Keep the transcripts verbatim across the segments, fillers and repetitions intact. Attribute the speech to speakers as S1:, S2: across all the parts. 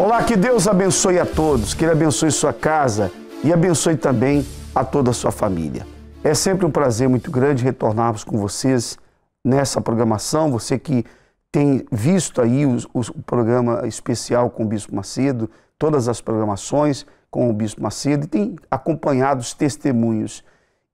S1: Olá, que Deus abençoe a todos, que Ele abençoe sua casa e abençoe também a toda a sua família. É sempre um prazer muito grande retornarmos com vocês nessa programação, você que tem visto aí o, o programa especial com o Bispo Macedo, todas as programações com o Bispo Macedo, e tem acompanhado os testemunhos,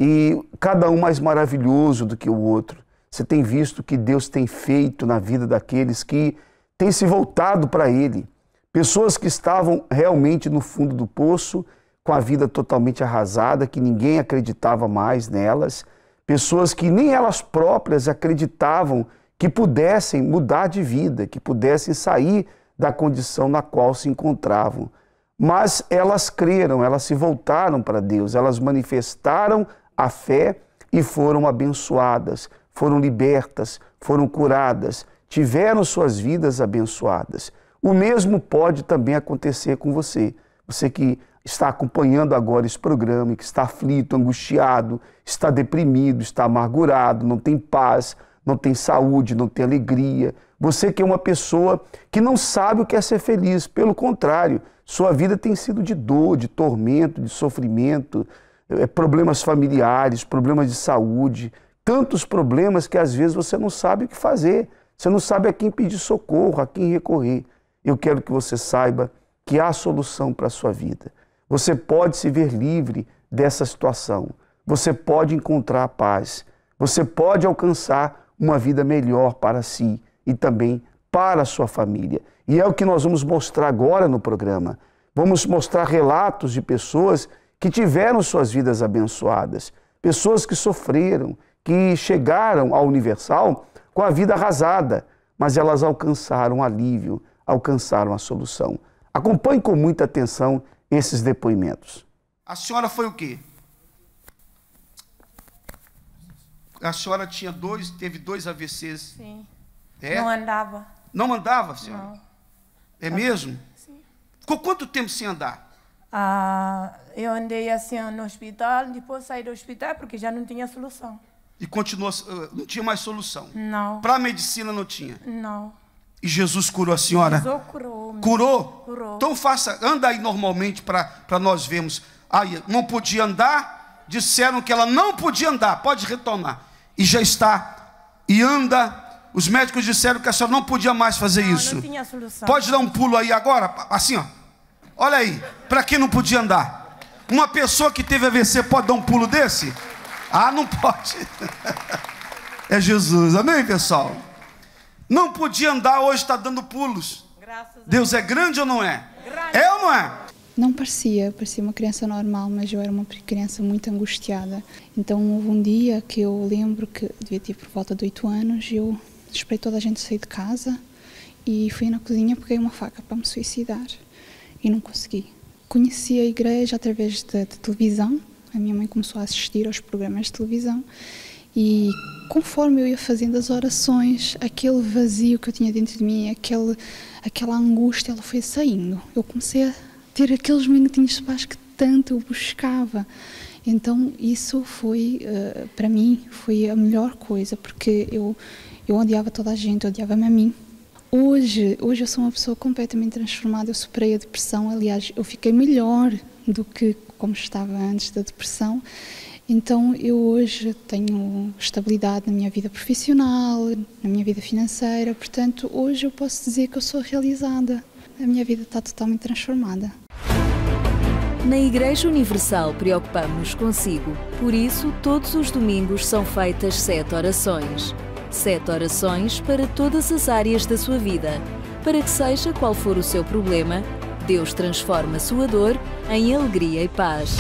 S1: e cada um mais maravilhoso do que o outro. Você tem visto o que Deus tem feito na vida daqueles que têm se voltado para Ele. Pessoas que estavam realmente no fundo do poço, com a vida totalmente arrasada, que ninguém acreditava mais nelas. Pessoas que nem elas próprias acreditavam que pudessem mudar de vida, que pudessem sair da condição na qual se encontravam. Mas elas creram, elas se voltaram para Deus, elas manifestaram a fé e foram abençoadas, foram libertas, foram curadas, tiveram suas vidas abençoadas. O mesmo pode também acontecer com você. Você que está acompanhando agora esse programa, que está aflito, angustiado, está deprimido, está amargurado, não tem paz, não tem saúde, não tem alegria. Você que é uma pessoa que não sabe o que é ser feliz. Pelo contrário, sua vida tem sido de dor, de tormento, de sofrimento, problemas familiares, problemas de saúde, tantos problemas que às vezes você não sabe o que fazer. Você não sabe a quem pedir socorro, a quem recorrer. Eu quero que você saiba que há solução para a sua vida. Você pode se ver livre dessa situação. Você pode encontrar a paz. Você pode alcançar uma vida melhor para si e também para a sua família. E é o que nós vamos mostrar agora no programa. Vamos mostrar relatos de pessoas que tiveram suas vidas abençoadas. Pessoas que sofreram, que chegaram ao Universal com a vida arrasada, mas elas alcançaram alívio, alcançaram a solução. Acompanhe com muita atenção esses depoimentos.
S2: A senhora foi o quê? A senhora tinha dois, teve dois A V Cs.
S3: Sim.
S2: É?
S3: Não andava.
S2: Não andava, senhora?
S3: Não.
S2: É mesmo?
S3: Sim.
S2: Ficou quanto tempo sem andar?
S3: Ah, eu andei assim no hospital, depois saí do hospital porque já não tinha solução.
S2: E continuou, não tinha mais solução?
S3: Não.
S2: Para a medicina não tinha?
S3: Não.
S2: E Jesus curou a senhora?
S3: Jesus curou.
S2: Curou?
S3: Curou.
S2: Então faça, anda aí normalmente para nós vermos. Aí, não podia andar, disseram que ela não podia andar, pode retornar. E já está, e anda. Os médicos disseram que a senhora não podia mais fazer
S3: não,
S2: isso.
S3: Não tinha solução.
S2: Pode dar um pulo aí agora, assim, ó. Olha aí, para quem não podia andar. Uma pessoa que teve A V C pode dar um pulo desse? Ah, não pode. É Jesus, amém, pessoal? Não podia andar, hoje está dando pulos.
S3: Graças
S2: Deus é grande ou não é?
S3: Grande.
S2: É ou não é?
S4: Não parecia, parecia uma criança normal, mas eu era uma criança muito angustiada. Então houve um dia que eu lembro que devia ter por volta de oito anos, eu esperei toda a gente sair de casa e fui na cozinha, peguei uma faca para me suicidar e não consegui. Conheci a igreja através da televisão, a minha mãe começou a assistir aos programas de televisão e conforme eu ia fazendo as orações, aquele vazio que eu tinha dentro de mim, aquele, aquela angústia, ela foi saindo. Eu comecei a ter aqueles minutinhos de paz que tanto eu buscava. Então isso foi, uh, para mim, foi a melhor coisa, porque eu, eu odiava toda a gente, eu odiava-me a mim. Hoje, hoje eu sou uma pessoa completamente transformada, eu superei a depressão, aliás, eu fiquei melhor do que como estava antes da depressão. Então eu hoje tenho estabilidade na minha vida profissional, na minha vida financeira, portanto hoje eu posso dizer que eu sou realizada. A minha vida está totalmente transformada.
S5: Na Igreja Universal preocupamos-nos consigo, por isso todos os domingos são feitas sete orações. Sete orações para todas as áreas da sua vida, para que seja qual for o seu problema, Deus transforma a sua dor em alegria e paz,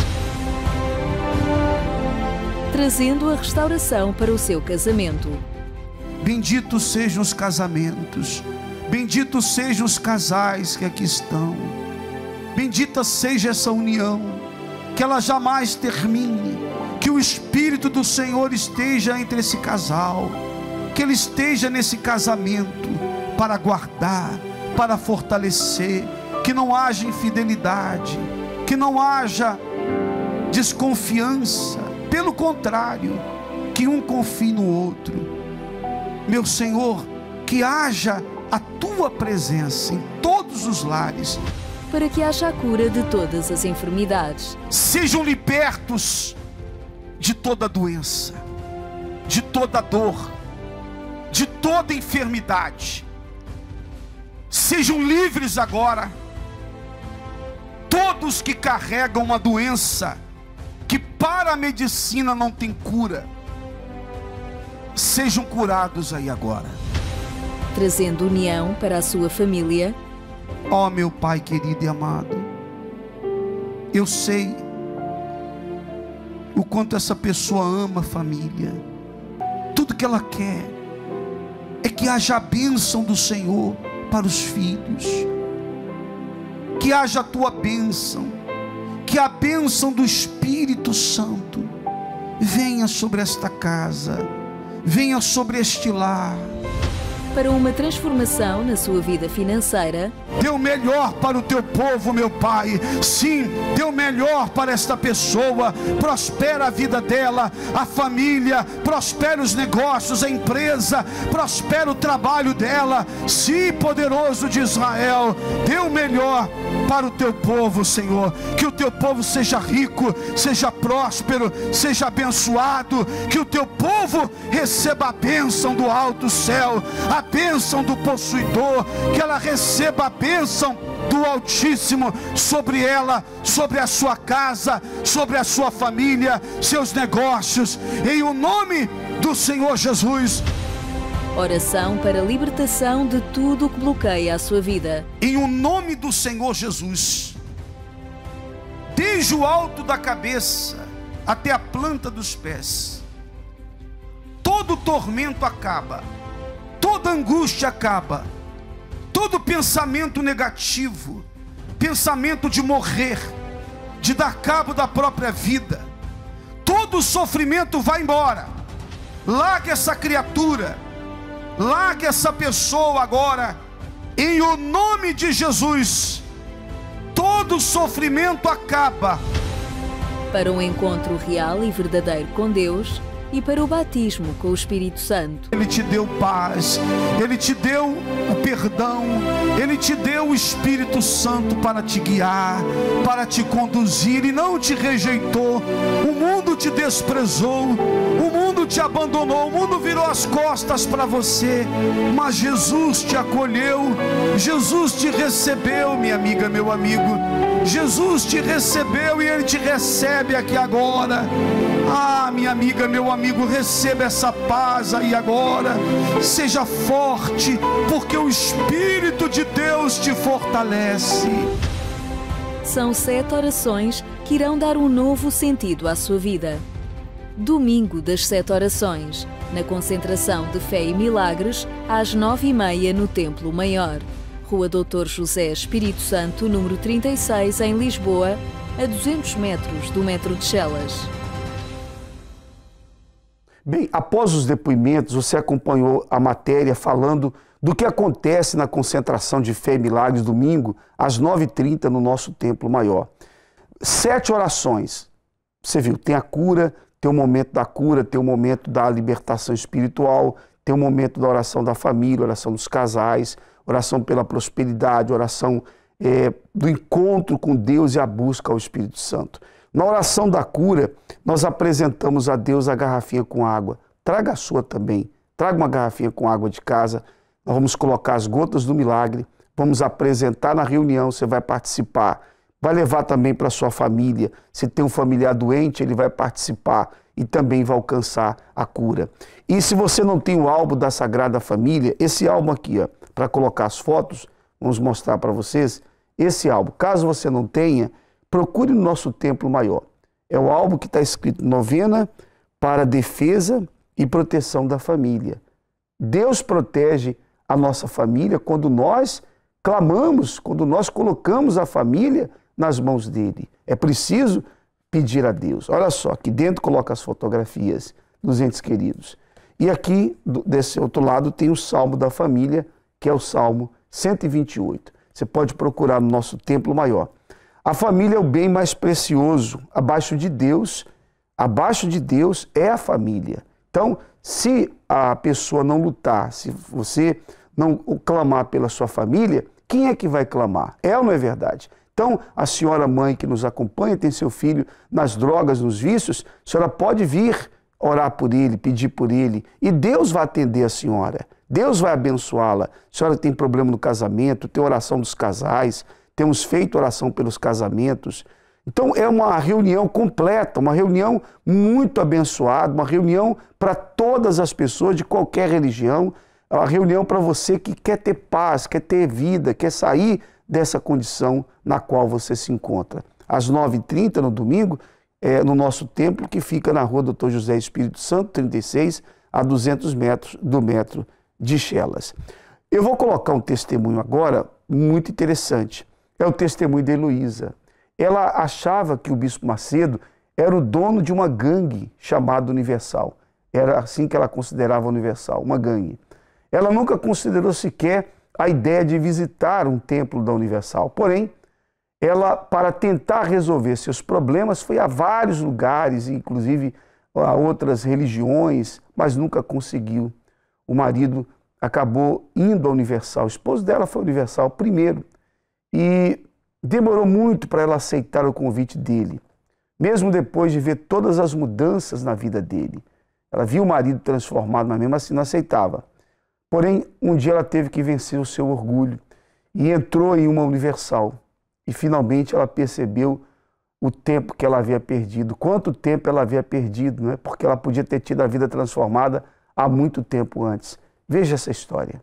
S5: trazendo a restauração para o seu casamento.
S2: Benditos sejam os casamentos, benditos sejam os casais que aqui estão, bendita seja essa união, que ela jamais termine, que o Espírito do Senhor esteja entre esse casal, que Ele esteja nesse casamento para guardar, para fortalecer, que não haja infidelidade, que não haja desconfiança, pelo contrário, que um confie no outro. Meu Senhor, que haja a Tua presença em todos os lares,
S5: para que haja a cura de todas as enfermidades.
S2: Sejam libertos de toda doença, de toda dor, de toda enfermidade. Sejam livres agora todos que carregam uma doença que para a medicina não tem cura. Sejam curados aí agora,
S5: trazendo união para a sua família.
S2: ó oh, meu Pai querido e amado, eu sei o quanto essa pessoa ama a família. Tudo que ela quer é que haja a bênção do Senhor para os filhos, que haja a tua bênção, que a bênção do Espírito Santo venha sobre esta casa, venha sobre este lar.
S5: Para uma transformação na sua vida financeira.
S2: Dê o melhor para o teu povo, meu Pai. Sim, dê o melhor para esta pessoa. Prospera a vida dela, a família, prospera os negócios, a empresa, prospera o trabalho dela. Sim, poderoso de Israel, dê o melhor para o teu povo, Senhor. Que o teu povo seja rico, seja próspero, seja abençoado. Que o teu povo receba a bênção do alto céu, a bênção do possuidor, que ela receba a bênção do Altíssimo sobre ela, sobre a sua casa, sobre a sua família, seus negócios, em o nome do Senhor Jesus.
S5: Oração para a libertação de tudo o que bloqueia a sua vida.
S2: Em o nome do Senhor Jesus, desde o alto da cabeça até a planta dos pés, todo tormento acaba, toda angústia acaba, todo pensamento negativo, pensamento de morrer, de dar cabo da própria vida, todo sofrimento vai embora. Largue essa criatura, largue essa pessoa agora, em o nome de Jesus. Todo sofrimento acaba.
S5: Para um encontro real e verdadeiro com Deus, e para o batismo com o Espírito Santo.
S2: Ele te deu paz, Ele te deu o perdão, Ele te deu o Espírito Santo para te guiar, para te conduzir, e não te rejeitou. O mundo te desprezou, o mundo te abandonou, o mundo virou as costas para você, mas Jesus te acolheu, Jesus te recebeu, minha amiga, meu amigo. Jesus te recebeu e Ele te recebe aqui agora. Ah, minha amiga, meu amigo, receba essa paz aí agora. Seja forte, porque o Espírito de Deus te fortalece.
S5: São sete orações que irão dar um novo sentido à sua vida. Domingo das Sete Orações, na concentração de Fé e Milagres, às nove e meia no Templo Maior. Rua doutor José Espírito Santo, número trinta e seis, em Lisboa, a duzentos metros do metro de Chelas.
S1: Bem, após os depoimentos, você acompanhou a matéria falando do que acontece na concentração de Fé e Milagres domingo, às nove e trinta, no nosso Templo Maior. Sete orações. Você viu, tem a cura, tem o momento da cura, tem o momento da libertação espiritual, tem o momento da oração da família, oração dos casais, oração pela prosperidade, oração é, do encontro com Deus e a busca ao Espírito Santo. Na oração da cura, nós apresentamos a Deus a garrafinha com água. Traga a sua também. Traga uma garrafinha com água de casa. Nós vamos colocar as gotas do milagre. Vamos apresentar na reunião, você vai participar. Vai levar também para a sua família. Se tem um familiar doente, ele vai participar e também vai alcançar a cura. E se você não tem o álbum da Sagrada Família, esse álbum aqui, ó, para colocar as fotos, vamos mostrar para vocês, esse álbum. Caso você não tenha, procure no nosso Templo Maior. É o álbum que está escrito Novena para a Defesa e Proteção da Família. Deus protege a nossa família quando nós clamamos, quando nós colocamos a família nas mãos dele. É preciso pedir a Deus. Olha só, aqui dentro coloca as fotografias dos entes queridos. E aqui, desse outro lado, tem o Salmo da Família, que é o Salmo cento e vinte e oito. Você pode procurar no nosso Templo Maior. A família é o bem mais precioso. Abaixo de Deus, abaixo de Deus é a família. Então, se a pessoa não lutar, se você não clamar pela sua família, quem é que vai clamar? É ou não é verdade? Então, a senhora mãe que nos acompanha, tem seu filho nas drogas, nos vícios, a senhora pode vir orar por ele, pedir por ele, e Deus vai atender a senhora. Deus vai abençoá-la. A senhora tem problema no casamento, tem oração dos casais, temos feito oração pelos casamentos. Então é uma reunião completa, uma reunião muito abençoada, uma reunião para todas as pessoas de qualquer religião, é uma reunião para você que quer ter paz, quer ter vida, quer sair dessa condição na qual você se encontra. Às nove e trinta no domingo, é, no nosso templo, que fica na rua doutor José Espírito Santo, trinta e seis, a duzentos metros do metro de Chelas. Eu vou colocar um testemunho agora muito interessante. É o testemunho de Heloísa. Ela achava que o Bispo Macedo era o dono de uma gangue chamada Universal. Era assim que ela considerava Universal, uma gangue. Ela nunca considerou sequer a ideia de visitar um templo da Universal. Porém, ela, para tentar resolver seus problemas, foi a vários lugares, inclusive a outras religiões, mas nunca conseguiu. O marido acabou indo à Universal. O esposo dela foi Universal primeiro. E demorou muito para ela aceitar o convite dele, mesmo depois de ver todas as mudanças na vida dele. Ela viu o marido transformado, mas mesmo assim não aceitava. Porém, um dia ela teve que vencer o seu orgulho e entrou em uma Universal. E finalmente ela percebeu o tempo que ela havia perdido, quanto tempo ela havia perdido, não é? Porque ela podia ter tido a vida transformada há muito tempo antes. Veja essa história.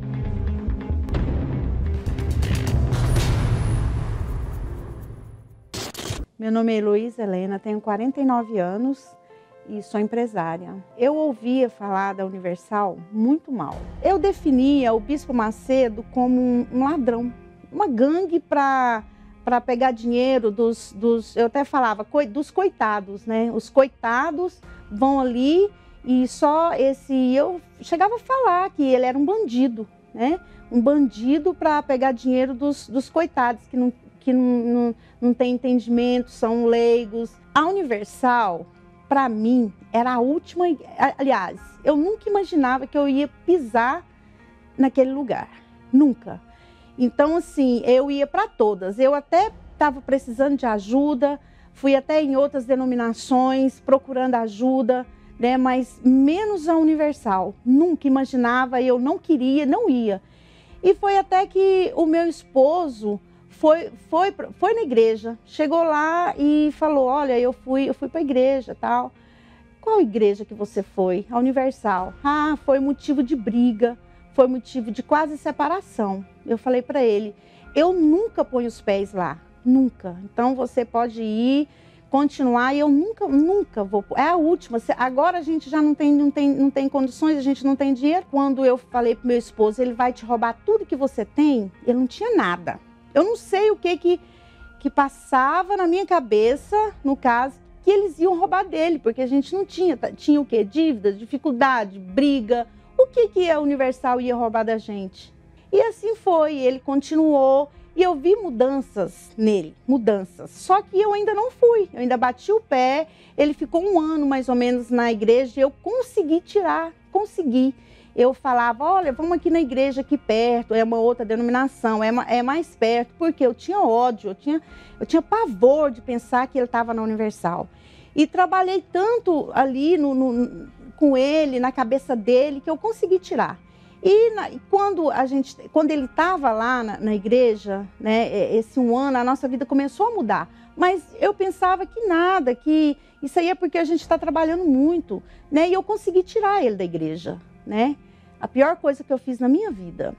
S6: Meu nome é Heloísa Helena, tenho quarenta e nove anos e sou empresária. Eu ouvia falar da Universal muito mal. Eu definia o Bispo Macedo como um, um ladrão, uma gangue para para pegar dinheiro dos, dos, eu até falava, coi, dos coitados, né? Os coitados vão ali e só esse... Eu chegava a falar que ele era um bandido, né? Um bandido para pegar dinheiro dos, dos coitados, que não que não, não, não tem entendimento, são leigos. A Universal, para mim, era a última... Aliás, eu nunca imaginava que eu ia pisar naquele lugar. Nunca. Então, assim, eu ia para todas. Eu até estava precisando de ajuda, fui até em outras denominações procurando ajuda, né? Mas menos a Universal. Nunca imaginava, eu não queria, não ia. E foi até que o meu esposo... Foi, foi, foi na igreja, chegou lá e falou, olha, eu fui, eu fui para a igreja, tal. Qual igreja que você foi? A Universal. Ah, foi motivo de briga, foi motivo de quase separação. Eu falei para ele, eu nunca ponho os pés lá, nunca. Então você pode ir, continuar e eu nunca, nunca vou. É a última, agora a gente já não tem, não tem, não tem condições, a gente não tem dinheiro. Quando eu falei para meu esposo, ele vai te roubar tudo que você tem, ele não tinha nada. Eu não sei o que, que que passava na minha cabeça, no caso, que eles iam roubar dele, porque a gente não tinha. Tinha o quê? Dívida, dificuldade, briga. O que, que a Universal ia roubar da gente? E assim foi, ele continuou e eu vi mudanças nele, mudanças. Só que eu ainda não fui, eu ainda bati o pé, ele ficou um ano mais ou menos na igreja e eu consegui tirar, consegui. Eu falava, olha, vamos aqui na igreja aqui perto, é uma outra denominação, é, é mais perto, porque eu tinha ódio, eu tinha, eu tinha pavor de pensar que ele estava na Universal. E trabalhei tanto ali no, no, com ele, na cabeça dele, que eu consegui tirar. E na, quando, a gente, quando ele estava lá na, na igreja, né, esse um ano, a nossa vida começou a mudar. Mas eu pensava que nada, que isso aí é porque a gente está trabalhando muito, né, e eu consegui tirar ele da igreja. Né? A pior coisa que eu fiz na minha vida.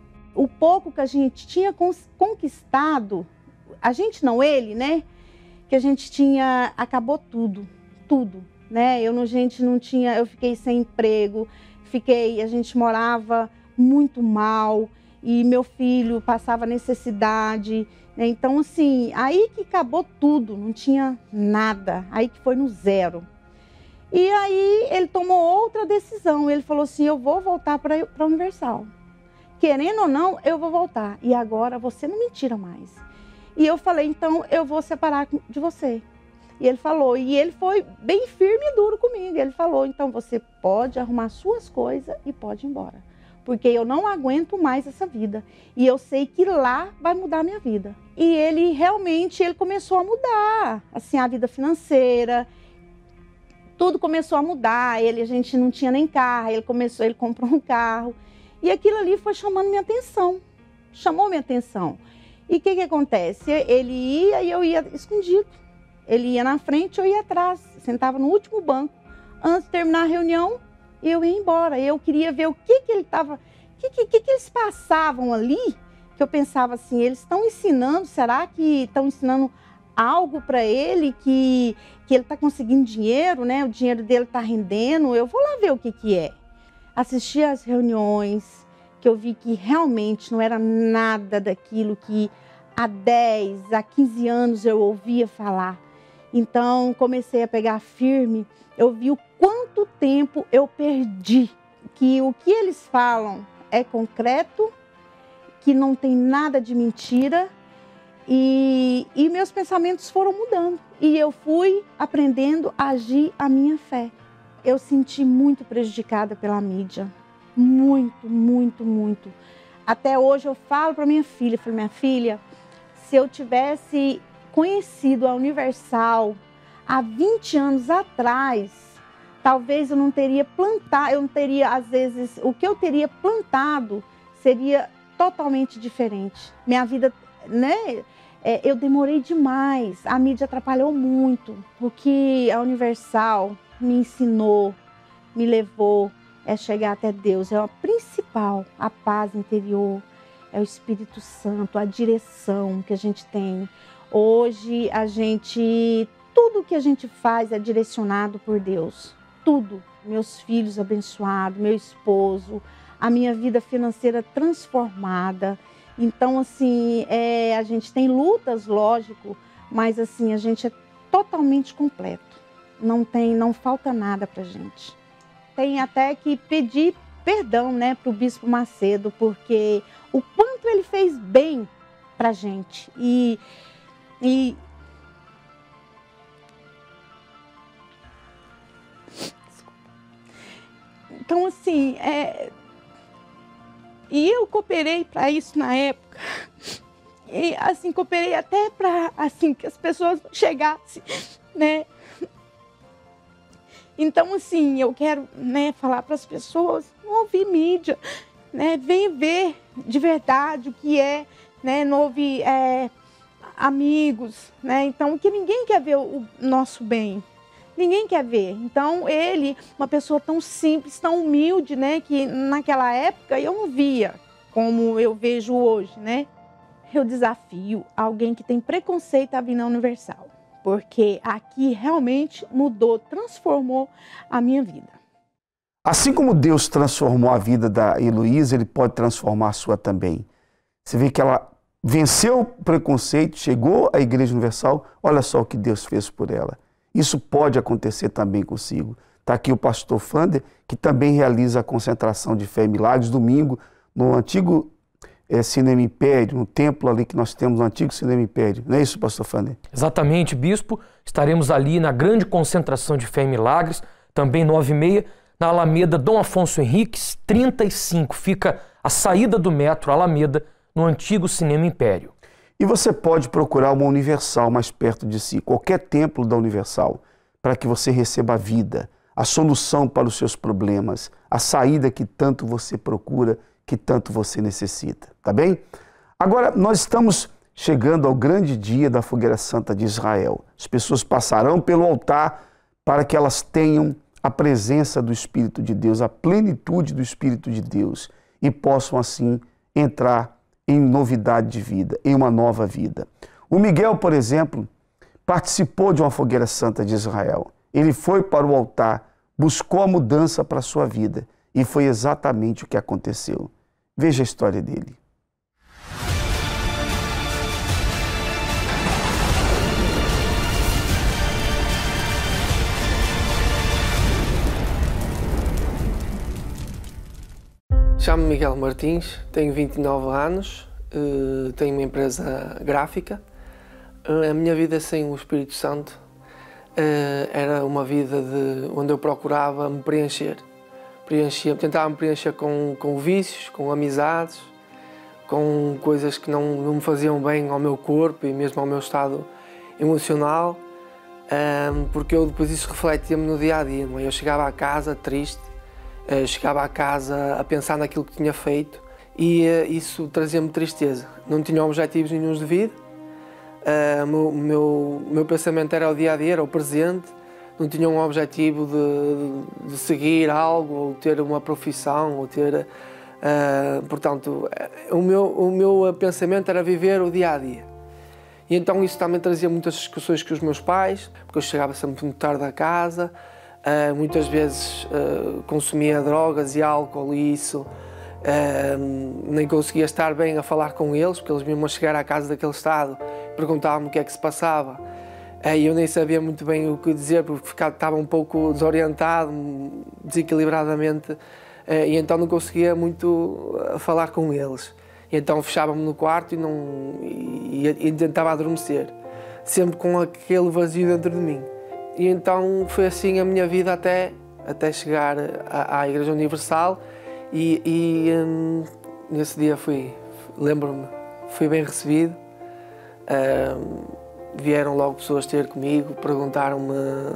S6: O pouco que a gente tinha conquistado, a gente não, ele, né? Que a gente tinha, acabou tudo, tudo, né? Eu, a gente não tinha, eu fiquei sem emprego, fiquei, a gente morava muito mal e meu filho passava necessidade, né? Então assim, aí que acabou tudo, não tinha nada, aí que foi no zero. E aí ele tomou outra decisão, ele falou assim, eu vou voltar para a Universal. Querendo ou não, eu vou voltar. E agora você não me tira mais. E eu falei, então eu vou separar de você. E ele falou, e ele foi bem firme e duro comigo. Ele falou, então você pode arrumar suas coisas e pode ir embora. porque eu não aguento mais essa vida. E eu sei que lá vai mudar a minha vida. E ele realmente ele começou a mudar, assim, a vida financeira. Tudo começou a mudar. Ele, a gente não tinha nem carro, ele começou, ele comprou um carro. E aquilo ali foi chamando minha atenção. Chamou minha atenção. E o que que acontece? Ele ia e eu ia escondido. Ele ia na frente, eu ia atrás. Sentava no último banco. Antes de terminar a reunião, eu ia embora. Eu queria ver o que que ele estava... O que, que, que, que eles passavam ali? Que eu pensava assim, eles estão ensinando, será que estão ensinando algo para ele, que, que ele está conseguindo dinheiro, né? O dinheiro dele está rendendo, eu vou lá ver o que que é. Assisti às reuniões, que eu vi que realmente não era nada daquilo que há dez, há quinze anos eu ouvia falar. Então comecei a pegar firme, eu vi o quanto tempo eu perdi, que o que eles falam é concreto, que não tem nada de mentira, e, e meus pensamentos foram mudando. E eu fui aprendendo a agir a minha fé. Eu senti muito prejudicada pela mídia. Muito, muito, muito. Até hoje eu falo para minha filha, falo, minha filha, se eu tivesse conhecido a Universal há vinte anos atrás, talvez eu não teria plantado, eu não teria, às vezes, o que eu teria plantado seria totalmente diferente. Minha vida, né? É, eu demorei demais, a mídia atrapalhou muito. O que a Universal me ensinou, me levou, é chegar até Deus. É o principal, a paz interior, é o Espírito Santo, a direção que a gente tem. Hoje, a gente, tudo que a gente faz é direcionado por Deus. Tudo. Meus filhos abençoados, meu esposo, a minha vida financeira transformada. Então, assim, é, a gente tem lutas, lógico, mas assim, a gente é totalmente completo. Não tem, não falta nada pra gente. Tem até que pedir perdão, né, pro Bispo Macedo, porque o quanto ele fez bem pra gente. E, e então, assim, é, e eu cooperei para isso na época. E, assim, cooperei até para, assim, que as pessoas chegassem, né? Então, assim, eu quero, né, falar para as pessoas, não ouvir mídia, né? Vem ver de verdade o que é, né? Não ouvir é, amigos, né? Então, que ninguém quer ver o nosso bem. Ninguém quer ver. Então, ele, uma pessoa tão simples, tão humilde, né? Que naquela época eu não via como eu vejo hoje, né? Eu desafio alguém que tem preconceito a vir na Universal. Porque aqui realmente mudou, transformou a minha vida.
S1: Assim como Deus transformou a vida da Heloísa, Ele pode transformar a sua também. Você vê que ela venceu o preconceito, chegou à Igreja Universal, olha só o que Deus fez por ela. Isso pode acontecer também consigo. Está aqui o pastor Fander, que também realiza a concentração de fé e milagres, domingo, no antigo é, Cinema Império, no templo ali que nós temos, no antigo Cinema Império. Não é isso, pastor Fander?
S7: Exatamente, bispo. Estaremos ali na grande concentração de fé e milagres, também nove e meia, na Alameda Dom Afonso Henriques, trinta e cinco. Fica a saída do metro Alameda, no antigo Cinema Império.
S1: E você pode procurar uma Universal mais perto de si, qualquer templo da Universal, para que você receba a vida, a solução para os seus problemas, a saída que tanto você procura, que tanto você necessita, tá bem? Agora, nós estamos chegando ao grande dia da Fogueira Santa de Israel. As pessoas passarão pelo altar para que elas tenham a presença do Espírito de Deus, a plenitude do Espírito de Deus e possam assim entrar em novidade de vida, em uma nova vida. O Miguel, por exemplo, participou de uma Fogueira Santa de Israel. Ele foi para o altar, buscou a mudança para a sua vida e foi exatamente o que aconteceu. Veja a história dele.
S8: Chamo-me Miguel Martins, tenho vinte e nove anos, tenho uma empresa gráfica. A minha vida sem o Espírito Santo era uma vida de, onde eu procurava me preencher. preenchia, tentava me preencher com, com vícios, com amizades, com coisas que não, não me faziam bem ao meu corpo e mesmo ao meu estado emocional, um, porque eu depois isso refletia-me no dia-a-dia. Não é? Eu chegava à casa triste, eu chegava à casa a pensar naquilo que tinha feito e uh, isso trazia-me tristeza. Não tinha objetivos nenhuns de vida, uh, o meu, meu, meu pensamento era o dia-a-dia, era o presente, não tinha um objetivo de, de seguir algo, ou ter uma profissão, ou ter... Uh, portanto, o meu, o meu pensamento era viver o dia-a-dia. E então isso também trazia muitas discussões com os meus pais, porque eu chegava sempre muito tarde a casa, uh, muitas vezes uh, consumia drogas e álcool e isso, uh, nem conseguia estar bem a falar com eles, porque eles mesmo a chegar à casa daquele estado perguntavam-me o que é que se passava. E eu nem sabia muito bem o que dizer, porque estava um pouco desorientado, desequilibradamente, e então não conseguia muito falar com eles. E então fechava-me no quarto e, não, e, e tentava adormecer, sempre com aquele vazio dentro de mim. E então foi assim a minha vida até, até chegar à, à Igreja Universal e, e hum, nesse dia fui, lembro-me, fui bem recebido. Hum, Vieram logo pessoas ter comigo, perguntaram-me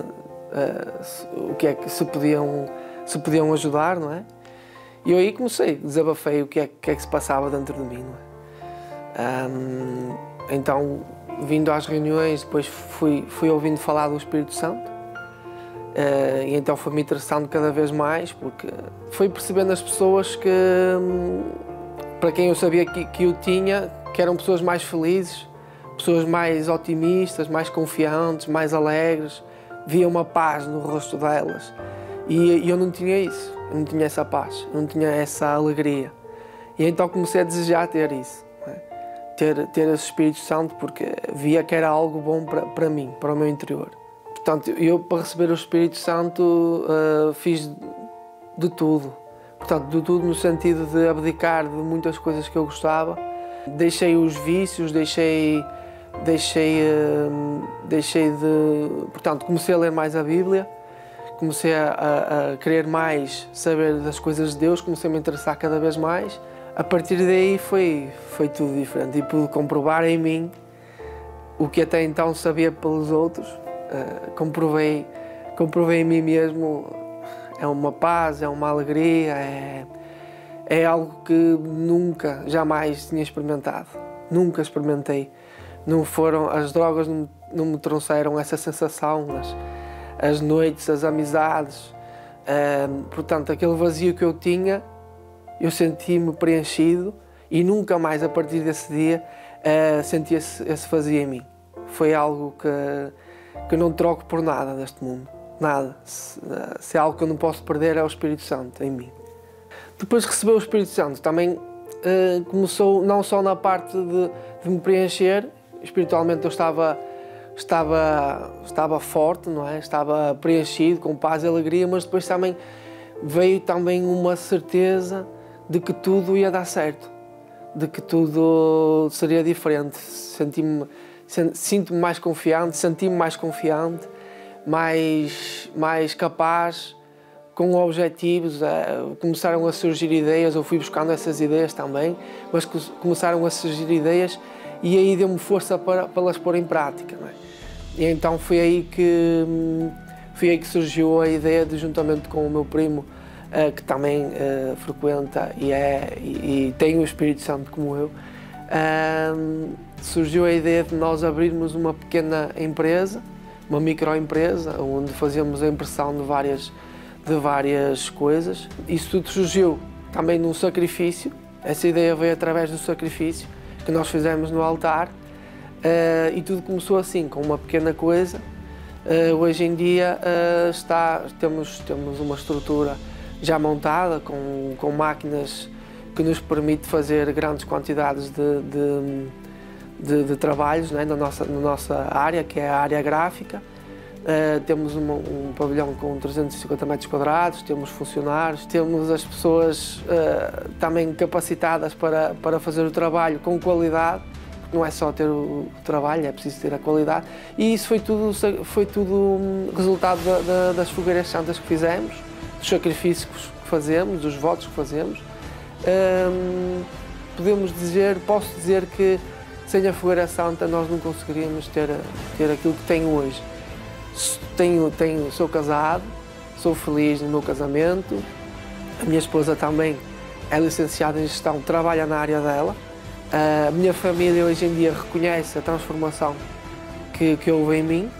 S8: uh, o que é que se podiam, se podiam ajudar, não é? E eu aí comecei, desabafei o que é, que é que se passava dentro de mim, não é? Um, então, vindo às reuniões, depois fui, fui ouvindo falar do Espírito Santo, uh, e então foi-me interessando cada vez mais, porque fui percebendo as pessoas que, um, para quem eu sabia que, que eu tinha, que eram pessoas mais felizes, pessoas mais otimistas, mais confiantes, mais alegres, via uma paz no rosto delas. E, e eu não tinha isso, eu não tinha essa paz, eu não tinha essa alegria. E então comecei a desejar ter isso, não é? ter, ter esse Espírito Santo, porque via que era algo bom para, para mim, para o meu interior. Portanto, eu para receber o Espírito Santo uh, fiz de tudo. Portanto, de tudo no sentido de abdicar de muitas coisas que eu gostava. Deixei os vícios, deixei... Deixei, deixei de... Portanto, comecei a ler mais a Bíblia, comecei a, a, a querer mais saber das coisas de Deus, comecei a me interessar cada vez mais. A partir daí foi, foi tudo diferente e pude comprovar em mim o que até então sabia pelos outros. Uh, comprovei, comprovei em mim mesmo, é uma paz, é uma alegria, é, é algo que nunca, jamais tinha experimentado, nunca experimentei. Não foram, as drogas não, não me trouxeram essa sensação, as, as noites, as amizades, uh, portanto, aquele vazio que eu tinha, eu senti-me preenchido e nunca mais, a partir desse dia, uh, senti esse, esse vazio em mim. Foi algo que, que não troco por nada neste mundo, nada. Se, uh, se é algo que eu não posso perder, é o Espírito Santo em mim. Depois de receber o Espírito Santo, também uh, começou não só na parte de, de me preencher. Espiritualmente eu estava, estava, estava forte, não é? Estava preenchido, com paz e alegria, mas depois também veio também uma certeza de que tudo ia dar certo, de que tudo seria diferente. Senti-me, sinto-me mais confiante, senti-me mais confiante, mais, mais capaz, com objetivos. Começaram a surgir ideias, eu fui buscando essas ideias também, mas começaram a surgir ideias e aí deu-me força para, para las pôr em prática, não é? E então foi aí que, foi aí que surgiu a ideia de, juntamente com o meu primo, uh, que também uh, frequenta e, é, e, e tem o Espírito Santo como eu, uh, surgiu a ideia de nós abrirmos uma pequena empresa, uma microempresa, onde fazíamos a impressão de várias, de várias coisas. Isso tudo surgiu também num sacrifício, essa ideia veio através do sacrifício que nós fizemos no altar, uh, e tudo começou assim, com uma pequena coisa. Uh, hoje em dia uh, está, temos, temos uma estrutura já montada, com, com máquinas que nos permite fazer grandes quantidades de, de, de, de trabalhos, né, na, nossa, na nossa área, que é a área gráfica. Uh, temos uma, um pavilhão com trezentos e cinquenta metros quadrados, temos funcionários, temos as pessoas uh, também capacitadas para, para fazer o trabalho com qualidade, porque não é só ter o, o trabalho, é preciso ter a qualidade. E isso foi tudo, foi tudo resultado da, da, das fogueiras santas que fizemos, dos sacrifícios que fazemos, dos votos que fazemos, hum, podemos dizer, posso dizer que sem a fogueira santa nós não conseguiríamos ter, ter aquilo que tenho hoje. Tenho, tenho, sou casado, sou feliz no meu casamento, a minha esposa também é licenciada em gestão, trabalha na área dela. A minha família hoje em dia reconhece a transformação que, que houve em mim.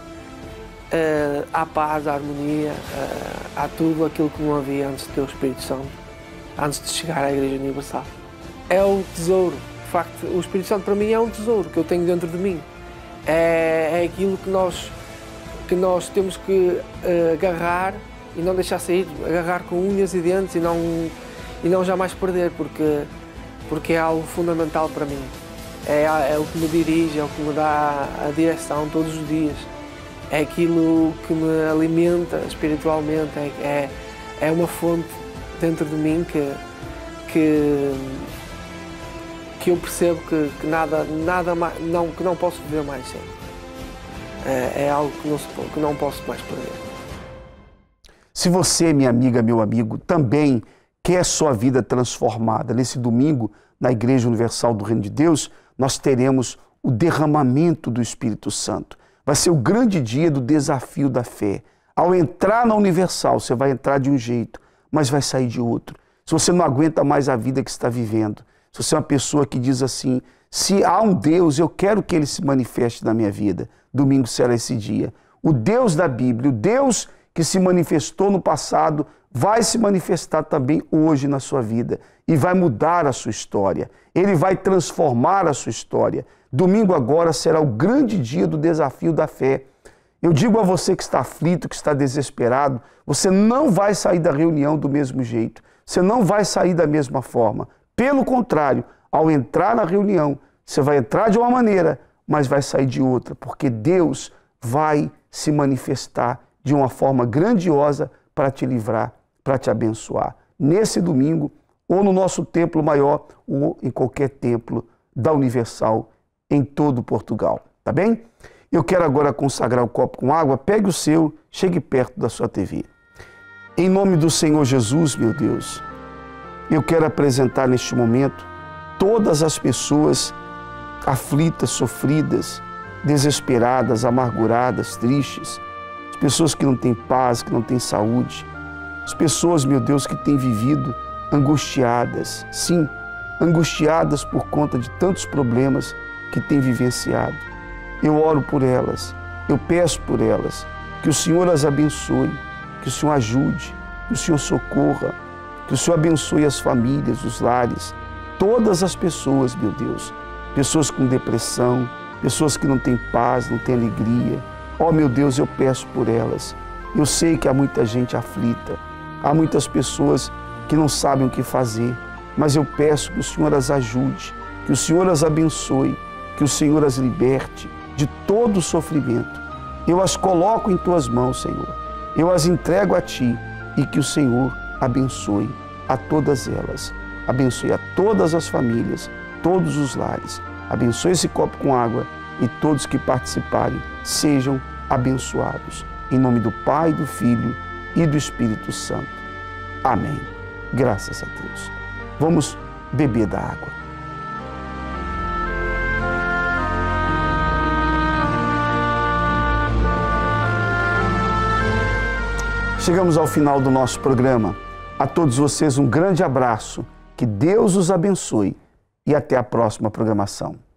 S8: Há paz, há harmonia, há tudo aquilo que não havia antes de ter o Espírito Santo, antes de chegar à Igreja Universal. É o tesouro, de facto, o Espírito Santo para mim é um tesouro que eu tenho dentro de mim. É, é aquilo que nós, que nós temos que uh, agarrar e não deixar sair, agarrar com unhas e dentes e não, e não jamais perder, porque, porque é algo fundamental para mim. É, é o que me dirige, é o que me dá a direção todos os dias. É aquilo que me alimenta espiritualmente, é, é, é uma fonte dentro de mim que, que, que eu percebo que, que, nada, nada mais, não, que não posso viver mais sem. É, é algo que não, se, que não posso mais perder.
S1: Se você, minha amiga, meu amigo, também quer sua vida transformada, nesse domingo, na Igreja Universal do Reino de Deus, nós teremos o derramamento do Espírito Santo. Vai ser o grande dia do desafio da fé. Ao entrar na Universal, você vai entrar de um jeito, mas vai sair de outro. Se você não aguenta mais a vida que está vivendo, se você é uma pessoa que diz assim, se há um Deus, eu quero que Ele se manifeste na minha vida, domingo será esse dia. O Deus da Bíblia, o Deus que se manifestou no passado, vai se manifestar também hoje na sua vida e vai mudar a sua história. Ele vai transformar a sua história. Domingo agora será o grande dia do desafio da fé. Eu digo a você que está aflito, que está desesperado, você não vai sair da reunião do mesmo jeito. Você não vai sair da mesma forma. Pelo contrário, ao entrar na reunião, você vai entrar de uma maneira, mas vai sair de outra, porque Deus vai se manifestar de uma forma grandiosa para te livrar, para te abençoar. Nesse domingo, ou no nosso templo maior, ou em qualquer templo da Universal, em todo Portugal, tá bem? Eu quero agora consagrar o copo com água, pegue o seu, chegue perto da sua T V. Em nome do Senhor Jesus, meu Deus, eu quero apresentar neste momento todas as pessoas aflitas, sofridas, desesperadas, amarguradas, tristes, as pessoas que não têm paz, que não têm saúde, as pessoas, meu Deus, que têm vivido angustiadas, sim, angustiadas por conta de tantos problemas que têm vivenciado. Eu oro por elas, eu peço por elas, que o Senhor as abençoe, que o Senhor ajude, que o Senhor socorra, que o Senhor abençoe as famílias, os lares, todas as pessoas, meu Deus, pessoas com depressão, pessoas que não têm paz, não têm alegria. Ó, meu Deus, eu peço por elas. Eu sei que há muita gente aflita, há muitas pessoas que não sabem o que fazer, mas eu peço que o Senhor as ajude, que o Senhor as abençoe, que o Senhor as liberte de todo o sofrimento. Eu as coloco em Tuas mãos, Senhor. Eu as entrego a Ti e que o Senhor abençoe a todas elas. Abençoe a todas as famílias, todos os lares. Abençoe esse copo com água e todos que participarem sejam abençoados. Em nome do Pai, do Filho e do Espírito Santo. Amém. Graças a Deus. Vamos beber da água. Chegamos ao final do nosso programa. A todos vocês um grande abraço, que Deus os abençoe e até a próxima programação.